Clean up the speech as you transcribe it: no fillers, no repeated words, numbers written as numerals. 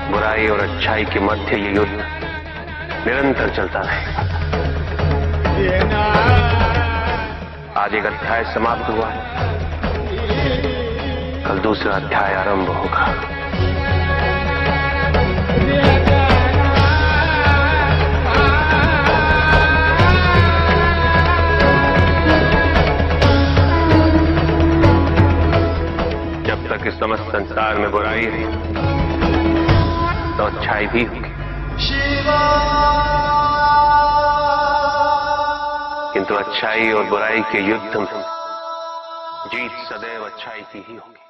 बुराई और अच्छाई के मध्य ये युद्ध निरंतर चलता रहेगा। आज एक अध्याय समाप्त हुआ है, कल दूसरा अध्याय आरंभ होगा। जब तक इस समस्त संसार में बुराई है तो अच्छाई भी होगी, किंतु अच्छाई और बुराई के युद्ध में जीत सदैव अच्छाई की ही होगी।